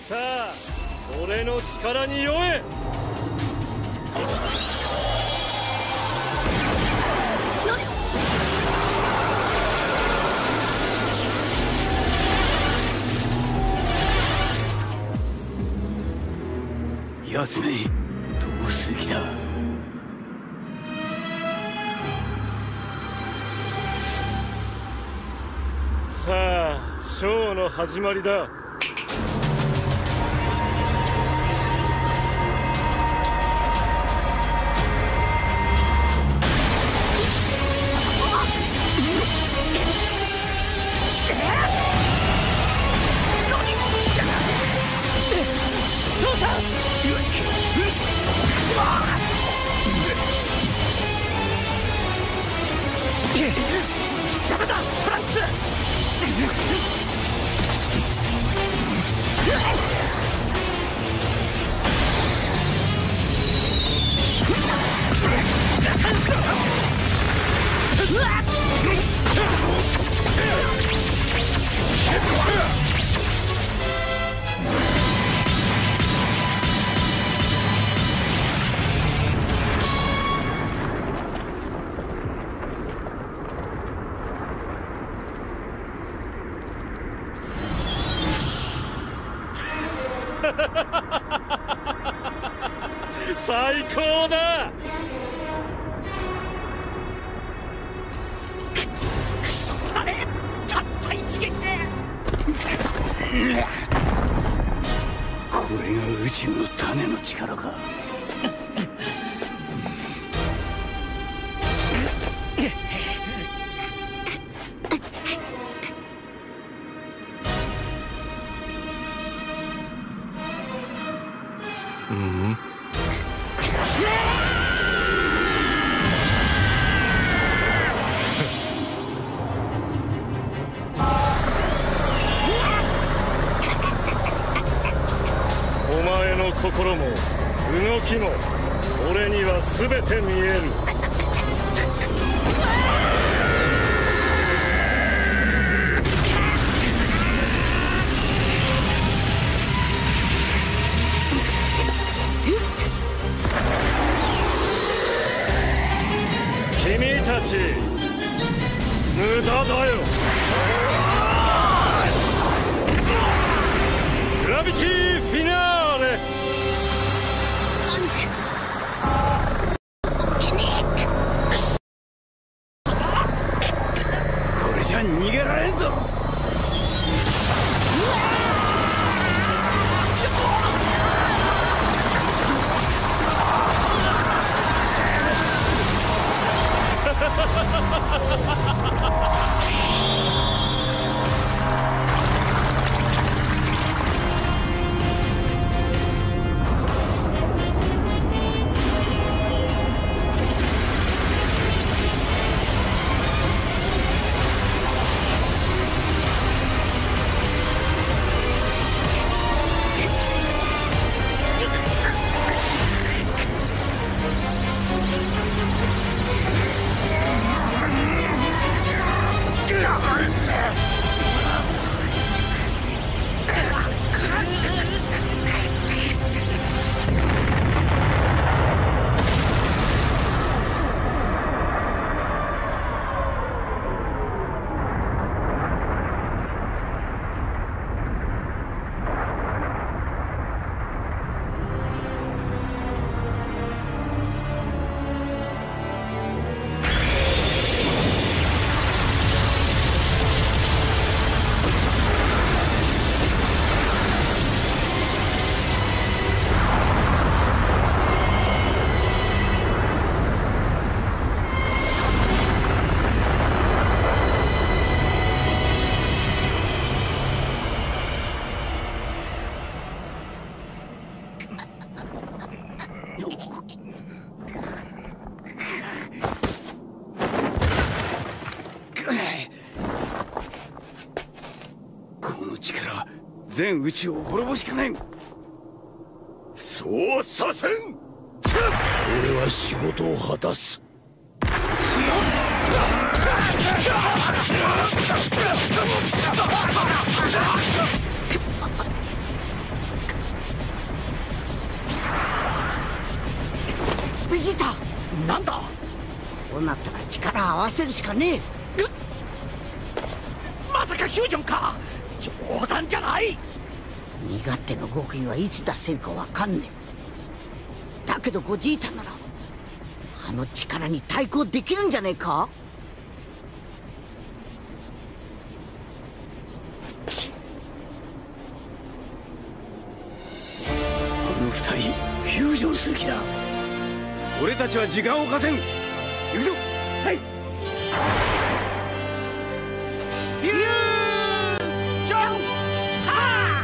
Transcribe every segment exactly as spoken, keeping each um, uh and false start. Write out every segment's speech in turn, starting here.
さあ俺の力に酔え。 奴めどうする気だ。 さあショーの始まりだ。 邪魔だトランクス。 最高だ。 くそだね、たった一撃で。これが宇宙の種の力か。 うん。お前の心も動きも俺には全て見える。君たち無駄だよ。グラビティフィナーレ。 これじゃ逃げられんぞ。この力、全宇宙を滅ぼしかねん。 そうさせん。俺は仕事を果たす。 ジータ、 なんだ。 こうなったら力合わせるしかねえ。 まさかフュージョンか。冗談じゃない。 身勝手の極意はいつ出せるかわかんねえ。だけどゴジータならあの力に対抗できるんじゃねえか。 あの二人フュージョンする気だ。俺たちは時間を稼ぐ。行くぞ。はい。 フュージョンハ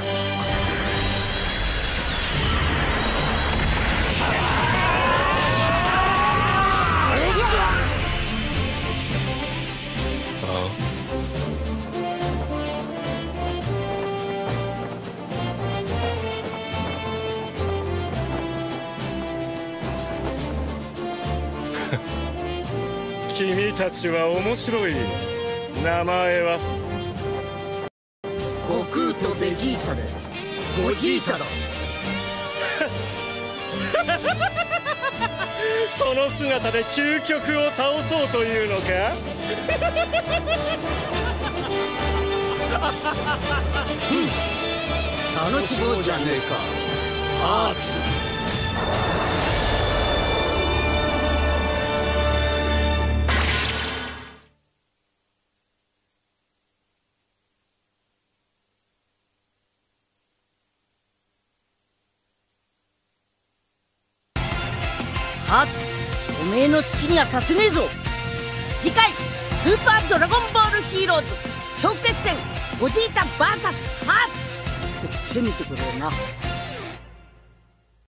君たちは面白い。名前は悟空とベジータでゴジータだ。 その姿で究極を倒そうというのか。 楽しもうじゃねえか。 アーツ。 ハーツ、おめえの好きにはさせねえぞ。次回スーパードラゴンボールヒーローズ超決戦ゴジータ ブイエス ハーツ、絶対見てくれよな。